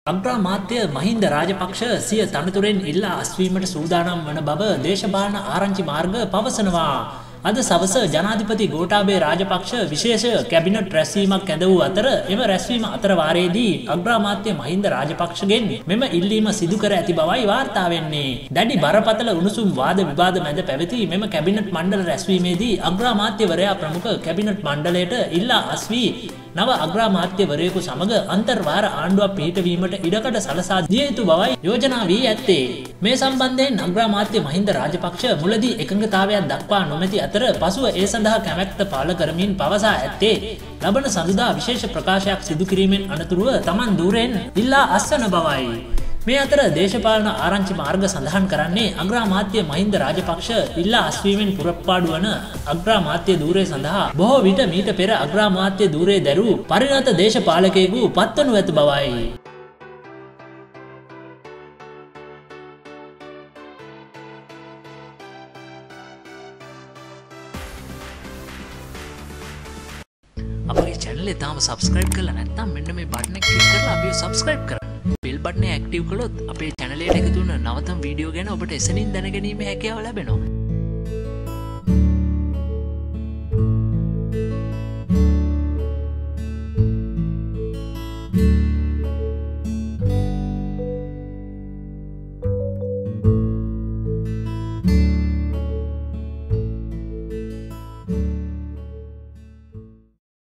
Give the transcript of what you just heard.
අග්‍රාමාත්‍ය මහින්ද රාජපක්ෂ සිය තනතුරෙන් ඉල්ලා අස්වීමට සූදානම් වන බව දේශපාලන ආරංචි මාර්ග පවසනවා. අද සවස ජනාධිපති ගෝඨාභය රාජපක්ෂ විශේෂ කැබිනට් රැස්වීමක් ඇද වූ අතර එම රැස්වීම අතරවාරයේදී අග්‍රාමාත්‍ය මහින්ද රාජපක්ෂගෙන් මෙම ඉල්ලීම සිදු කර ඇති බවයි වාර්තා වෙන්නේ. දැඩි බරපතල උණුසුම් වාද විවාද මැද පැවති මෙම කැබිනට් මණ්ඩල රැස්වීමේදී අග්‍රාමාත්‍යවරයා ප්‍රමුඛ කැබිනට් මණ්ඩලයට ඉල්ලා අස්වී නව අග්‍රාමාත්‍යවරයෙකු සමග අන්තර්වාර ආණ්ඩුවක් පිහිටවීමට ඉඩකඩ සලසා දිය යුතු බවයි යෝජනා වී ඇත්තේ. මේ සම්බන්ධයෙන් අග්‍රාමාත්‍ය මහින්ද රාජපක්ෂ මුලදී එකඟතාවයක් දක්වා නොමැති අතර පසුව ඒ සඳහා කැමැත්ත පළ කරමින් පවසා ඇත්තේ ලබන සඳුදා විශේෂ ප්‍රකාශයක් සිදු කිරීමෙන් අනතුරුව තමන් ධූරයෙන් ඉල්ලා අස්වන බවයි. මේ අතර දේශපාලන ආරංචි මාර්ග සඳහන් කරන්නේ අග්‍රාමාත්‍ය මහින්ද රාජපක්ෂ ඉල්ලා අස්වීමෙන් පුරප්පාඩු වන අග්‍රාමාත්‍ය ධූරය සඳහා බොහෝ විට මීට පෙර අග්‍රාමාත්‍ය ධූරය දැරූ පරිණත දේශපාලකයෙකු පත්වනු ඇති බවයි. අපේ channel එක තාම subscribe කරලා නැත්නම් මෙන්න මේ බටන් එක click කරලා අපිව subscribe කරන්න. bell button එක active කළොත් අපේ channel එකට එකතු වෙන නවතම වීඩියෝ ගැන ඔබට එසනින් දැනගැනීමේ හැකියාව ලැබෙනවා.